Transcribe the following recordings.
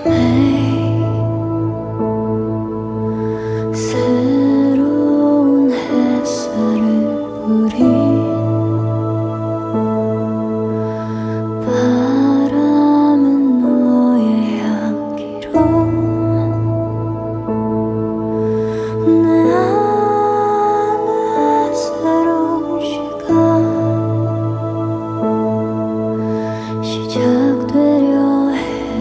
매일 새로운 햇살을 우린 바람은 너의 향기로 내 안에 새로운 시간 시작되려 해.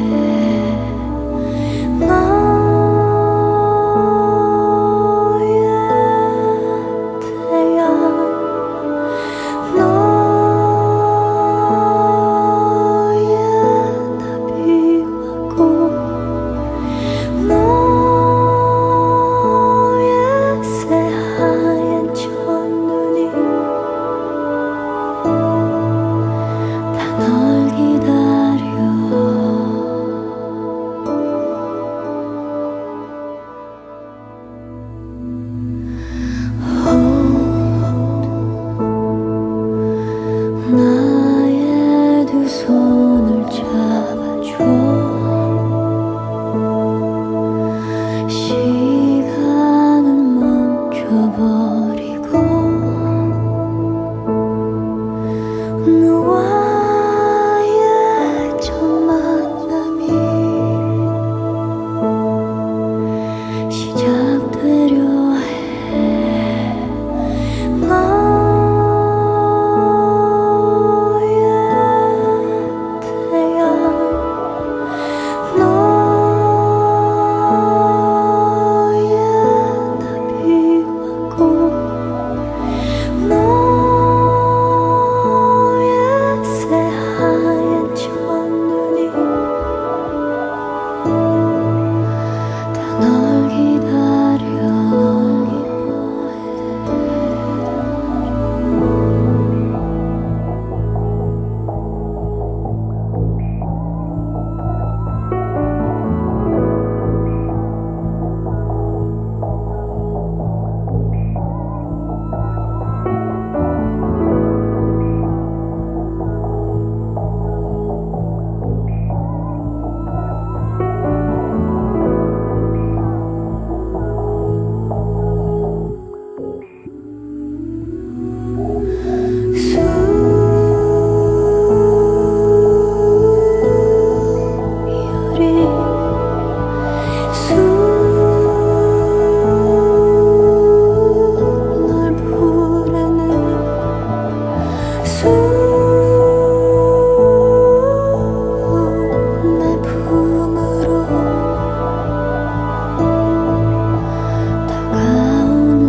너의 태양, 너의 나비와 꽃, 너의 새하얀 첫눈이 다 널 기다려. 나의 두 손을 잡아줘. 시간은 멈춰버리고 너와의 첫 만남이 시작되려 해. 너의 태양, 너의 나비와 꽃, 너의 새하얀 첫눈이 다 널 기다려. 널 부르는 내 품으로 다가오는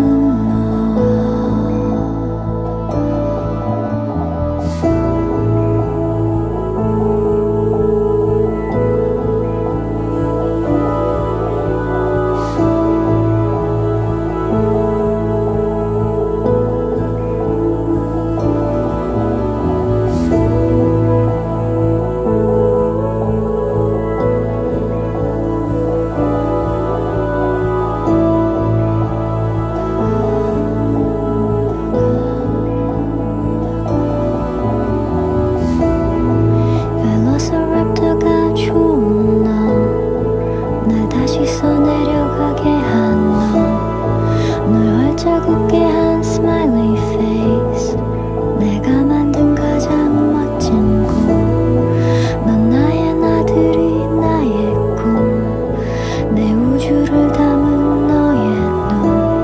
벨로시랩터가 좋은 너, 날 다시 써내려가게 한 너, 널 활짝 웃게 한 smiley face, 내가 만든 가장 멋진 꿈. 넌 나의 나들이 나의 꿈, 내 우주를 담은 너의 눈.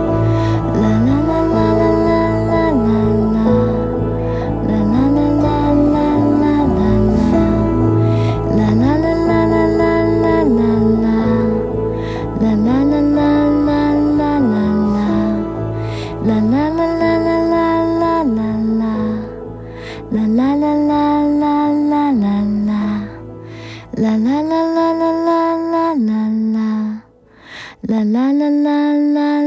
라라라라라라라라라, la la la la la la la la la la la la la